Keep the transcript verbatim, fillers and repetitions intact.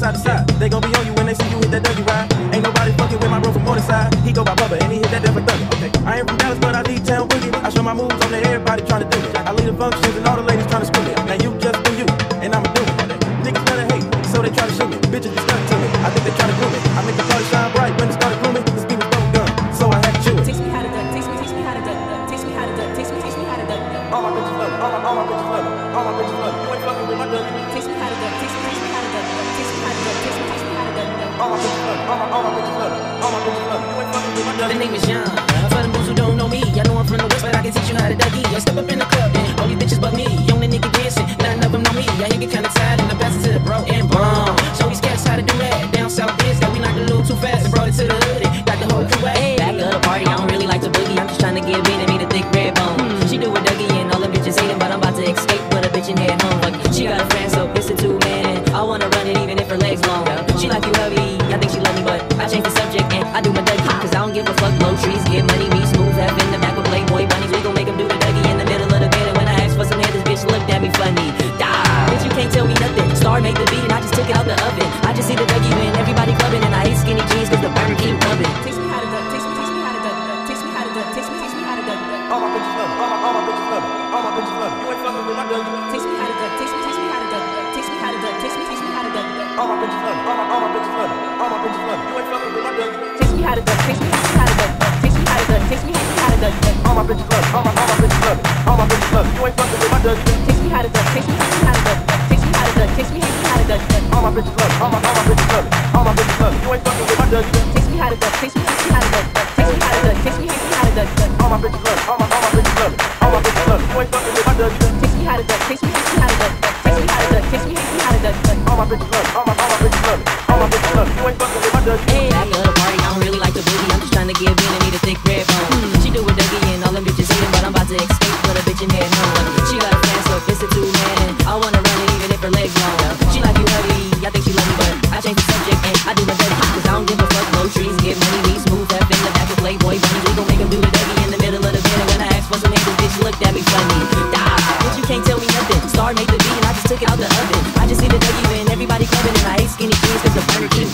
side to side. They gon' be on you when they see you hit that Dougie ride. Ain't nobody fucking with my bro from Mortis side. He go by Bubba and he hit that different thunder. Okay, I ain't from Dallas, but I lead town boogie. I show my moves on to everybody trying to do it. I lead the functions and all the ladies trying to screw me. Now you just do you, and I'ma do it. Niggas better hate, so they try to shoot me. Bitches be stuck to me, I think they try to glue me. I make the party shine bright when it started glooming. The speed was bubble gum, so I had to chew it. Teach me how to duck, teach me, teach me how to duck, duck. Teach me how to duck, teach me, teach me how to duck, duck. All my bitches love it, all my, all my bitches love it, all my bitches love it. You ain't fucking with my duck. Teach me how to duck, teach me, teach me how to duck, duck. Teach me how to duck, teach me, teach me how to duck, duck. All my bitches love it, all my, all my bitches love it, all my bitches love it. You ain't fucking with my duck. The name is John. For the moves who don't know me, I know I'm from the west, but I can teach you how to ducky. I step up in the club and all these bitches but me. Young the nigga dancing, none of them know me. I hear get kinda tired and I pass it to the bro and bomb. Show these cats how to do that. Down south is that we knocked a little too fast and brought it to the hood and got the whole crew at. Hey, back of the party, I don't really like to boogie. I'm just trying to get in and meet a thick red bone. Hmm. She do a Dougie and all the bitches hate him, but I'm about to escape with a bitch and head home. Like she got a friend, so it's a two man. I wanna run it even if her legs long. She like you heavy, I think she love me, but I change the subject and I do my Dougie. Cause I don't give a fuck, blow trees, get money, me smooth, have in the back with Playboy bunnies. We gon' make them do the Dougie in the middle of the bed. And when I ask for some head, this bitch looked at me funny. Die, bitch, you can't tell me nothing. Star made the beat and I just took it out the oven. I just see the Dougie when everybody clubbing and I hate skinny jeans cause the burger keep rubbing. Teach me how to duck, teach me, teach me how to duck, duck. Teach me how to duck, teach me, teach me how to duck, duck. All my bitches love it, all my, all my bitches love it, all my bitches love it. You ain't fucking with my duck. Teach me how to duck, teach me, teach me how to duck, duck. Teach me how to duck, teach me, teach me how to duck, duck. All my bitches love it, all my, all my bitches love it, all my bitches love it. You ain't fucking with my duck. Teach me how to duck, teach me, teach me how to duck, duck. Teach me how to duck, teach me, teach me how to duck, duck. All my bitches love it, all my, all my bitches love it, all my bitches love it. You ain't fucking with my duck. Teach me how to duck, teach me, teach me how to duck, duck. Teach me how to duck, teach me, teach me how to duck, duck. All my bitches love it, all my, all my bitches love it, all my bitches love it. You ain't fucking with my duck. Teach me how to duck, teach me, teach me how to duck, duck. Teach me how to duck, teach me, teach me how to duck, duck. All my bitches love it, all my, all my bitches love it, all my bitches love it. You ain't fucking with my duck. Teach me how to duck, teach me, teach me how to duck, duck. Teach me how to duck, teach me, teach me how to duck, duck. All my bitches love it, all my, all my bitches love it, all my bitches love it. You ain't fucking with my duck. Hey, back of the party, I don't really like the boogie. I'm just trying to get in and need a thick red bone. Hmm. She do a Dougie and all them bitches hate him, but I'm about to escape with a bitch and head home. She got a fan, so it's a two man and I wanna run it even if her legs long. She like you heavy, I think she love me, but I change the subject and I do my Dougie. Cause I don't give a fuck, blow trees, get money, me smooth, have in the back with Playboy bunnies. We gon' make them do the Dougie in the middle of the bed. And when I ask for some head, this bitch looked at me funny. Die, bitch, you can't tell me nothing. Star made the beat and I just took it out the oven. I just see the Dougie when everybody clubbing and I hate skinny jeans cause the burger keep